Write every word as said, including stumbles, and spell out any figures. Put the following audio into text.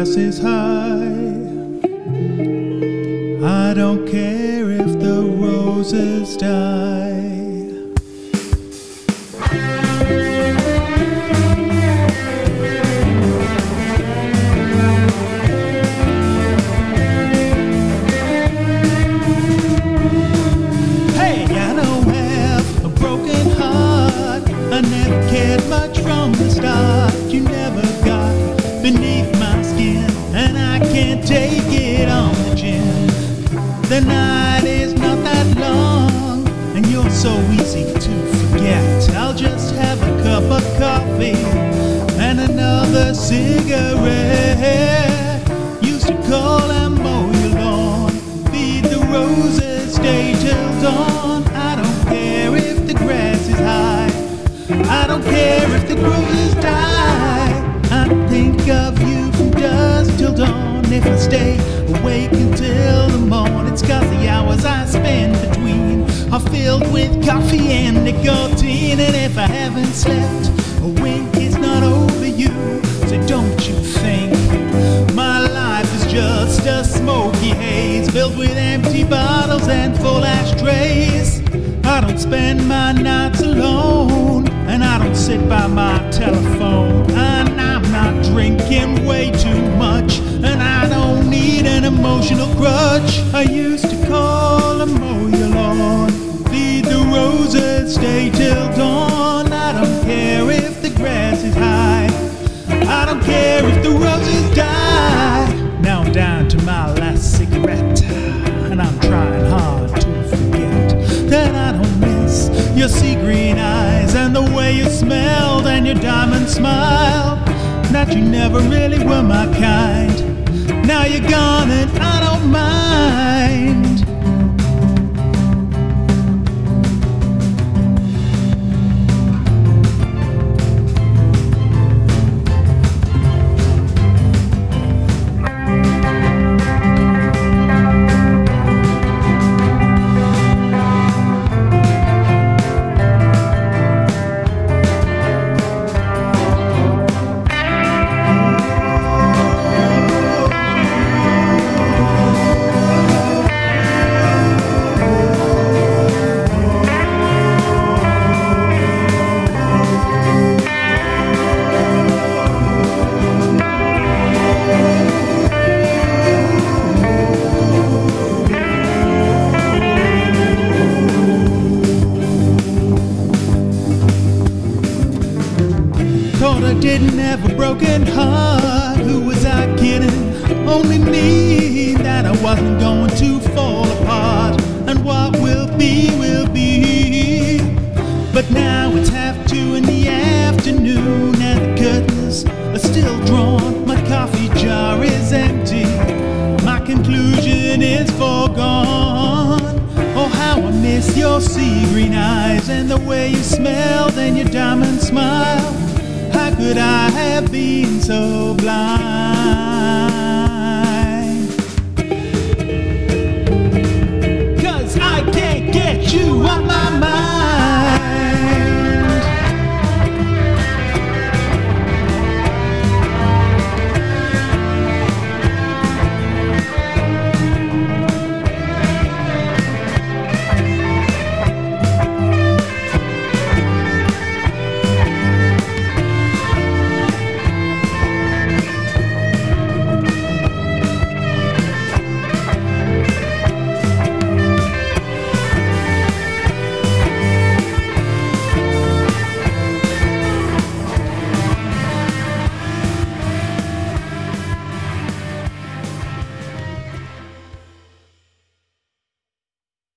grass is high. I don't care if the roses die. Hey, I don't have a broken heart. I never cared much from the start. You never got beneath my skin, and I can't take it on the chin. The night is not that long, and you're so easy to forget. I'll just have a cup of coffee and another cigarette. Used to call and mow your lawn, feed the roses, stay till dawn. I don't care if the grass is high, I don't care if the roses die. I think of you from dusk till dawn. If I stay awake until the morning, it's 'cause the hours I spend between are filled with coffee and nicotine. And if I haven't slept a wink, it's not over you. So don't you think my life is just a smoky haze filled with empty bottles and full ashtrays? I don't spend my nights alone, and I don't sit by my telephone, and I'm not drinking way too much, and I don't need an emotional crutch. I used to call and mow your lawn, feed the roses, stay till dawn. I don't care if the grass is high, I don't care if the roses die. Now I'm down to my last cigarette, and I'm trying hard to forget that I don't miss your sea green eyes and the way you smelled and your diamond smile. That you never really were my kind. Now you're gone and I don't mind. Thought I didn't have a broken heart. Who was I kidding? Only me. That I wasn't going to fall apart, and what will be, will be. But now it's half two in the afternoon, and the curtains are still drawn. My coffee jar is empty, my conclusion is foregone. Oh, how I miss your sea green eyes and the way you smelled and your diamond smile. How could I have been so blind?